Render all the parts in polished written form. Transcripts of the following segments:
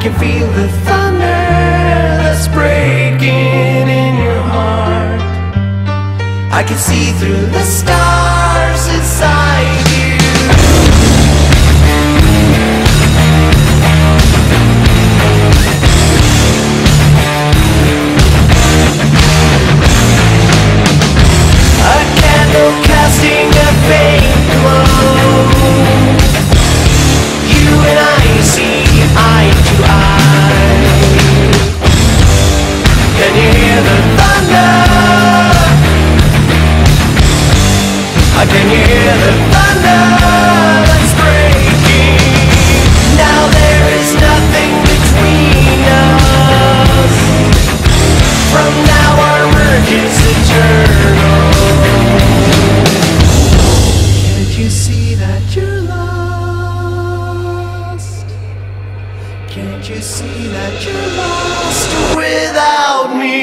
can feel the thunder that's breaking in your heart. I can see through the stars inside you. A candle casting a faint glow. You and I see eye to eye. Can you hear the thunder? Can you hear the thunder that's breaking? Now there is nothing between us. From now our work is eternal. Can't you see that you're lost? Can't you see that you're lost without me?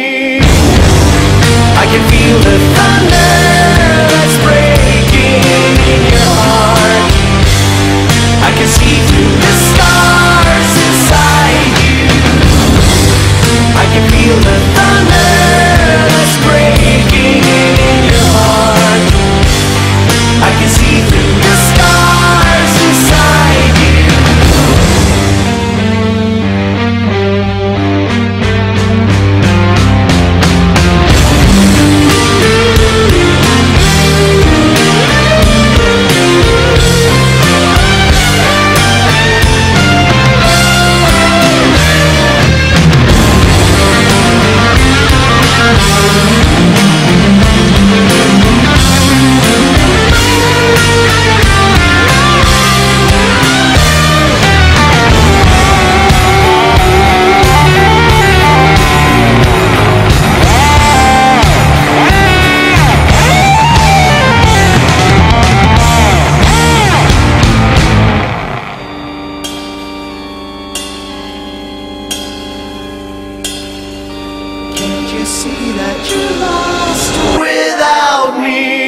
I can feel the thunder that's breaking in your heart. I can see through the stars inside you. I can feel the thunder that's breaking in your heart. I can see through the stars inside you. Can't you see that you're lost without me?